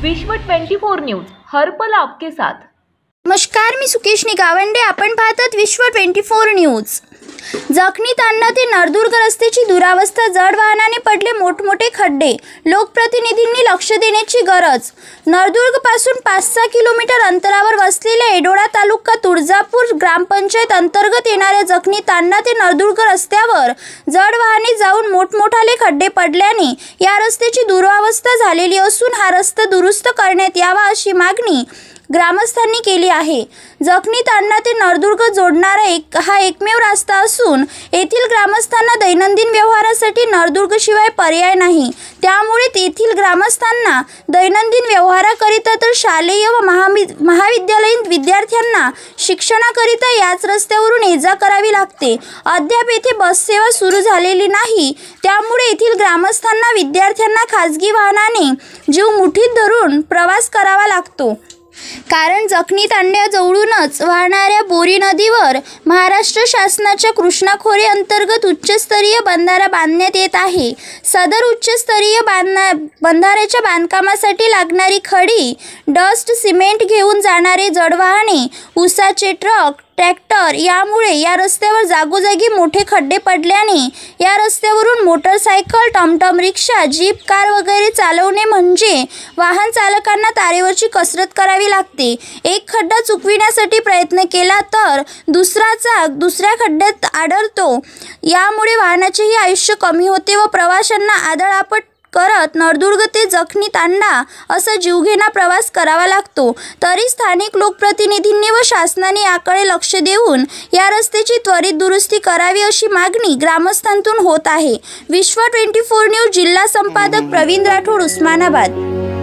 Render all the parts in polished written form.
विश्व 24 न्यूज हर पल आपके साथ। नमस्कार, मी सुकेश निगावंडे। आपण पाहतात विश्व 24 न्यूज। जखनी तांडा ते नळदुर्ग रस्त्याची दुरावस्था, जड वाहनाने पडले मोठमोठे खड्डे, लोकप्रतिनिधींनी लक्ष देण्याची गरज। नळदुर्ग पासून 5-6 किलोमीटर अंतरावर वसलेल्या एडोडा तालुका तुळजापूर ग्रामपंचायत अंतर्गत येणाऱ्या जखनी तांडा ते नळदुर्ग रस्त्यावर जड वाहने जाऊन मोठमोठाले खड्डे पडल्याने या रस्त्याची दुरावस्था झालेली असून हा रस्ता दुरुस्त करण्यात यावा अशी मागणी ग्रामस्थांनी केली आहे। जखनी तांडा ते नळदुर्ग जोडणारा हा एकमेव रस्ता असून येथील ग्रामस्थांना दैनंदिन व्यवहारासाठी नळदुर्ग शिवाय पर्याय नाही। त्यामुळे तेथील ग्रामस्थांना दैनंदिन व्यवहाराकरिता तर शालेय व महाविद्यालयीन विद्यार्थ्यांना शिक्षणाकरिता याच रस्त्यावरून ये-जा करावी लागते। अद्याप येथे बस सेवा सुरू झालेली नाही, त्यामुळे येथील ग्रामस्थांना विद्यार्थ्यांना खासगी वाहनाने जीव मुठीत धरून प्रवास करावा लागतो। कारण जखनी तांड्याजवळूनच वाहणाऱ्या बोरी नदीवर महाराष्ट्र शासनाच्या कृष्णा खोरे अंतर्गत उच्चस्तरीय बंधारा बांधण्यात येत आहे। सदर उच्चस्तरीय बंधाऱ्याच्या बांधकामासाठी लागणारी खडी, डस्ट, सिमेंट घेऊन जाणारे जड वाहने, ऊसाचे ट्रक, ट्रॅक्टर यामुळे या रस्त्यावर जागोजागी मोठे खड्डे पडल्याने या रस्त्यावरून मोटरसायकल, टमटम, रिक्षा, जीप, कार वगैरे चालवणे म्हणजे वाहन चालकांना तारेवरची कसरत करावी लागते। एक खड्डा चुकविण्यासाठी प्रयत्न केला तर दुसरा चाक दुसऱ्या खड्ड्यात आदळतो। यामुळे वाहनाचेही आयुष्य कमी होते व प्रवाशांना आदळआपट करत नळदुर्ग ते जखनी तांडा असा जीवघेणा प्रवास करावा लागतो। तरी स्थानिक लोकप्रतिनिधींनी व शासनाने याकडे लक्ष देऊन या रस्त्याची त्वरित दुरुस्ती करावी अशी मागणी ग्रामस्थांतून होत आहे। विश्व 24 न्यूज जिल्हा संपादक प्रवीण राठोड, उस्मानाबाद।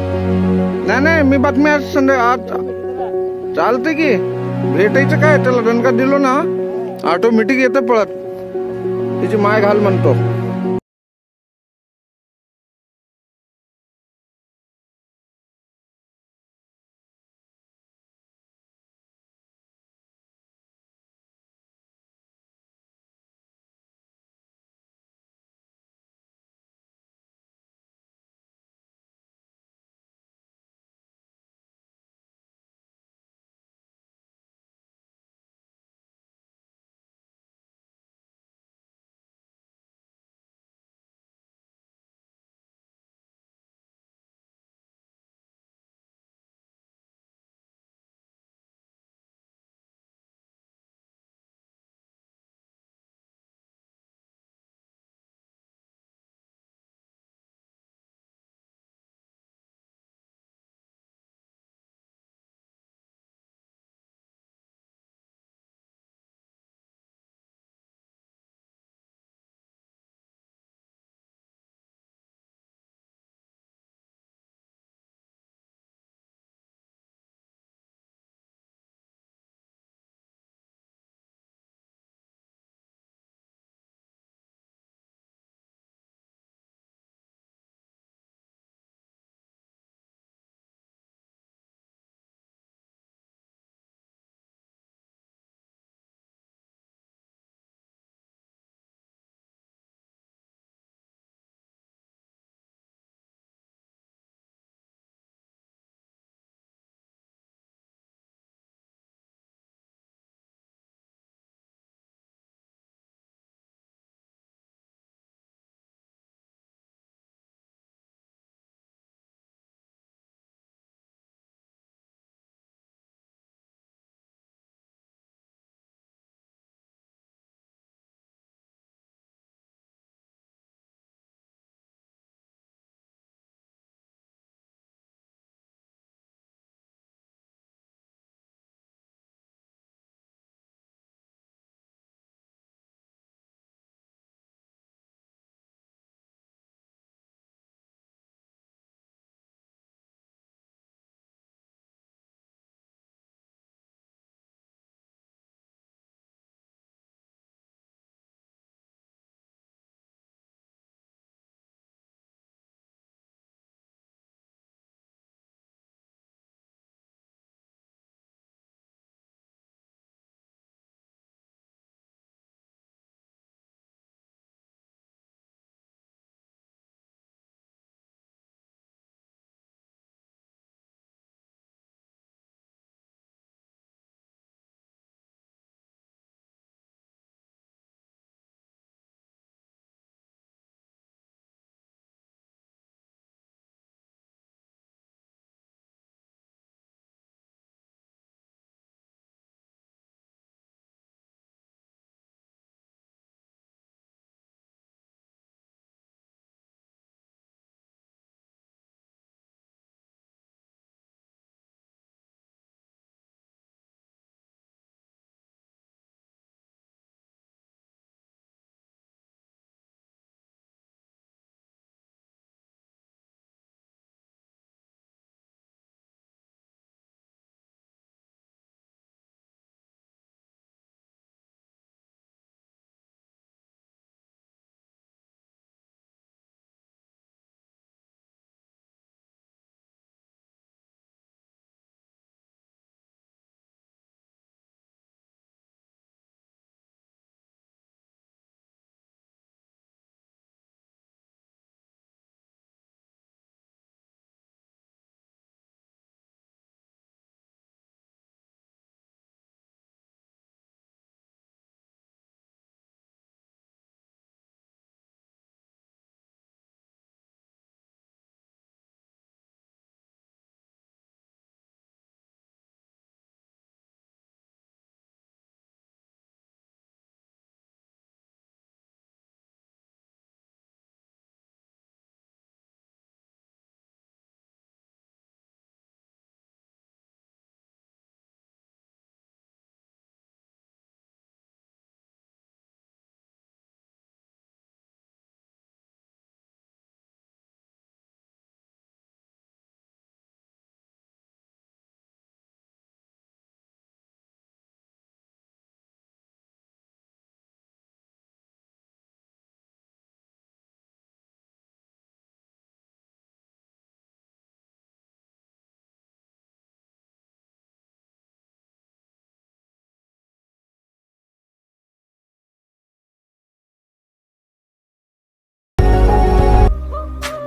नाही मी बातम्या चालते की भेटायचं काय, त्याला दणका दिलो ना ऑटोमॅटिक येतं पळत, त्याची माय घाल म्हणतो।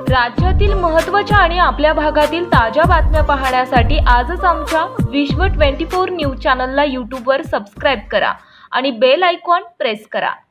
राज्यातील महत्त्वाच्या आणि आपल्या भागातील ताज्या बातम्या पाहण्यासाठी आजच आमच्या विश्व 24 न्यूज चॅनलला यूट्यूबवर सबस्क्राईब करा आणि बेल आयकॉन प्रेस करा.